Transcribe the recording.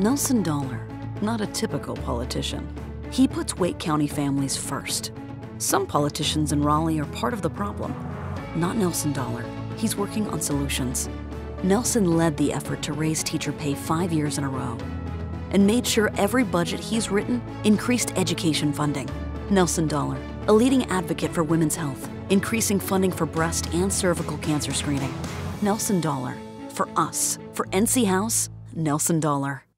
Nelson Dollar, not a typical politician. He puts Wake County families first. Some politicians in Raleigh are part of the problem. Not Nelson Dollar. He's working on solutions. Nelson led the effort to raise teacher pay 5 years in a row and made sure every budget he's written increased education funding. Nelson Dollar, a leading advocate for women's health, increasing funding for breast and cervical cancer screening. Nelson Dollar, for us, for NC House, Nelson Dollar.